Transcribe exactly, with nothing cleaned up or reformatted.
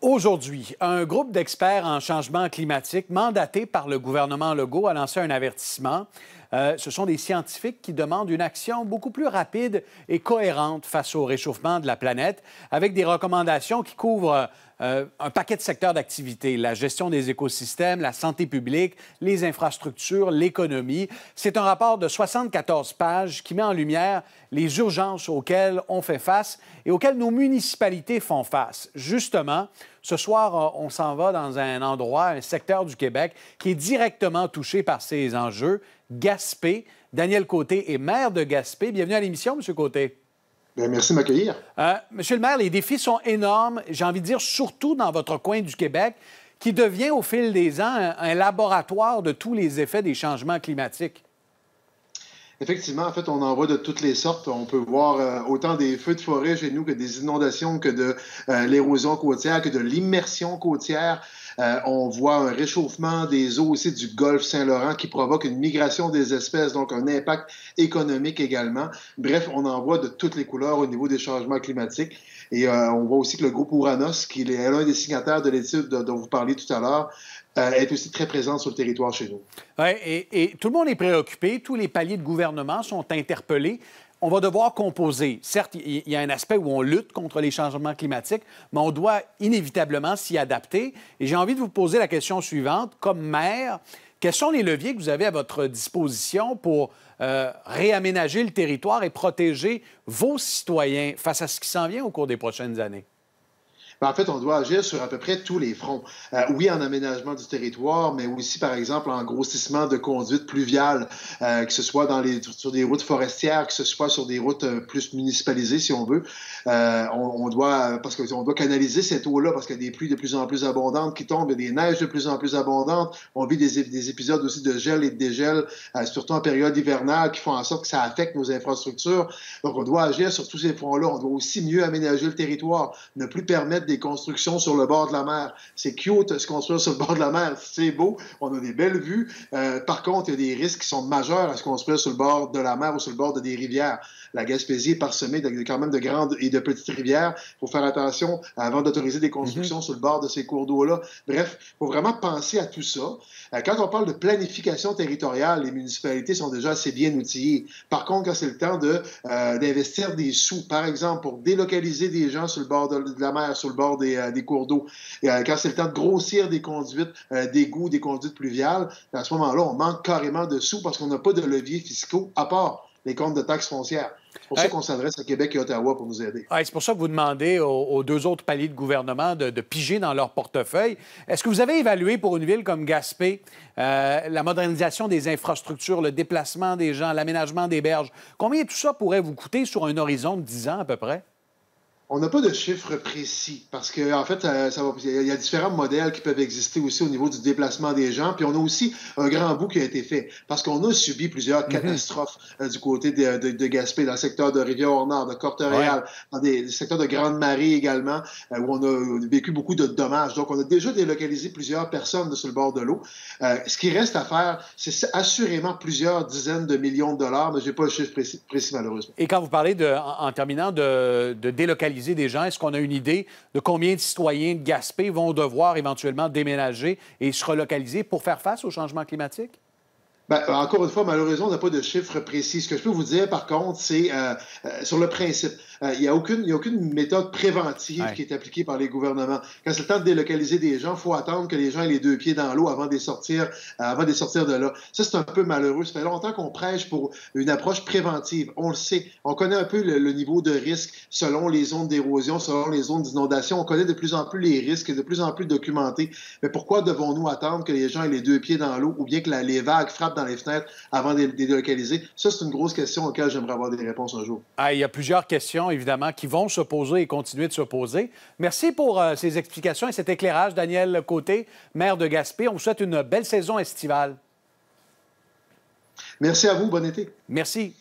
Aujourd'hui, un groupe d'experts en changement climatique mandaté par le gouvernement Legault a lancé un avertissement. Euh, ce sont des scientifiques qui demandent une action beaucoup plus rapide et cohérente face au réchauffement de la planète, avec des recommandations qui couvrent euh, un paquet de secteurs d'activité, la gestion des écosystèmes, la santé publique, les infrastructures, l'économie. C'est un rapport de soixante-quatorze pages qui met en lumière les urgences auxquelles on fait face et auxquelles nos municipalités font face. Justement, ce soir, on s'en va dans un endroit, un secteur du Québec qui est directement touché par ces enjeux, Gaspé. Daniel Côté est maire de Gaspé. Bienvenue à l'émission, M. Côté. Bien, merci de m'accueillir. Euh, Monsieur le maire, les défis sont énormes, j'ai envie de dire surtout dans votre coin du Québec, qui devient au fil des ans un, un laboratoire de tous les effets des changements climatiques. Effectivement, en fait, on en voit de toutes les sortes. On peut voir euh, autant des feux de forêt chez nous que des inondations, que de euh, l'érosion côtière, que de l'immersion côtière. Euh, on voit un réchauffement des eaux aussi du golfe Saint-Laurent qui provoque une migration des espèces, donc un impact économique également. Bref, on en voit de toutes les couleurs au niveau des changements climatiques. Et euh, on voit aussi que le groupe Ouranos, qui est l'un des signataires de l'étude dont vous parliez tout à l'heure, Euh, est aussi très présente sur le territoire chez nous. Oui, et, et tout le monde est préoccupé, tous les paliers de gouvernement sont interpellés. On va devoir composer. Certes, il y a un aspect où on lutte contre les changements climatiques, mais on doit inévitablement s'y adapter. Et j'ai envie de vous poser la question suivante. Comme maire, quels sont les leviers que vous avez à votre disposition pour euh, réaménager le territoire et protéger vos citoyens face à ce qui s'en vient au cours des prochaines années? En fait, on doit agir sur à peu près tous les fronts. Euh, oui, en aménagement du territoire, mais aussi, par exemple, en grossissement de conduites pluviales, euh, que ce soit dans les, sur des routes forestières, que ce soit sur des routes euh, plus municipalisées, si on veut. Euh, on, on doit, parce qu'on doit canaliser cette eau-là, parce qu'il y a des pluies de plus en plus abondantes qui tombent, il y a des neiges de plus en plus abondantes. On vit des, des épisodes aussi de gel et de dégel, euh, surtout en période hivernale, qui font en sorte que ça affecte nos infrastructures. Donc, on doit agir sur tous ces fronts-là. On doit aussi mieux aménager le territoire, ne plus permettre des constructions sur le bord de la mer. C'est cute de se construire sur le bord de la mer, c'est beau, on a des belles vues. Euh, par contre, il y a des risques qui sont majeurs à se construire sur le bord de la mer ou sur le bord de des rivières. La Gaspésie est parsemée de, quand même de grandes et de petites rivières. Il faut faire attention avant d'autoriser des constructions mm-hmm. sur le bord de ces cours d'eau-là. Bref, il faut vraiment penser à tout ça. Euh, quand on parle de planification territoriale, les municipalités sont déjà assez bien outillées. Par contre, quand c'est le temps de, euh, d'investir des sous, par exemple, pour délocaliser des gens sur le bord de, de la mer, sur le bord des, euh, des cours d'eau, et, euh, quand c'est le temps de grossir des conduites euh, d'égouts, des conduites pluviales, à ce moment-là, on manque carrément de sous parce qu'on n'a pas de leviers fiscaux à part les comptes de taxes foncières. C'est pour ça qu'on s'adresse à Québec et Ottawa pour nous aider. Ouais, c'est pour ça que vous demandez aux, aux deux autres paliers de gouvernement de, de piger dans leur portefeuille. Est-ce que vous avez évalué pour une ville comme Gaspé euh, la modernisation des infrastructures, le déplacement des gens, l'aménagement des berges? Combien tout ça pourrait vous coûter sur un horizon de dix ans à peu près? On n'a pas de chiffres précis parce que en fait, ça, ça va, il y a différents modèles qui peuvent exister aussi au niveau du déplacement des gens. Puis on a aussi un grand bout qui a été fait parce qu'on a subi plusieurs mm-hmm. catastrophes euh, du côté de, de, de Gaspé, dans le secteur de Rivière-au-Nord, de Corte-Réal, ouais. dans des, des secteurs de Grande-Marie également, euh, où on a vécu beaucoup de dommages. Donc, on a déjà délocalisé plusieurs personnes sur le bord de l'eau. Euh, ce qui reste à faire, c'est assurément plusieurs dizaines de millions de dollars, mais je n'ai pas le chiffre précis, précis malheureusement. Et quand vous parlez, de, en, en terminant, de, de délocaliser des gens, est-ce qu'on a une idée de combien de citoyens de Gaspé vont devoir éventuellement déménager et se relocaliser pour faire face au changement climatique? Ben, encore une fois, malheureusement, on n'a pas de chiffres précis. Ce que je peux vous dire, par contre, c'est euh, euh, sur le principe. Euh, il n'y a aucune, il y a aucune méthode préventive ouais. qui est appliquée par les gouvernements. Quand c'est le temps de délocaliser des gens, il faut attendre que les gens aient les deux pieds dans l'eau avant de les sortir, euh, avant de les sortir de là. Ça, c'est un peu malheureux. Ça fait longtemps qu'on prêche pour une approche préventive. On le sait. On connaît un peu le, le niveau de risque selon les zones d'érosion, selon les zones d'inondation. On connaît de plus en plus les risques, de plus en plus documentés. Mais pourquoi devons-nous attendre que les gens aient les deux pieds dans l'eau ou bien que la, les vagues frappent dans les fenêtres avant de les délocaliser? Ça, c'est une grosse question auquel j'aimerais avoir des réponses un jour. Ah, il y a plusieurs questions, évidemment, qui vont se poser et continuer de se poser. Merci pour euh, ces explications et cet éclairage, Daniel Côté, maire de Gaspé. On vous souhaite une belle saison estivale. Merci à vous. Bon été. Merci.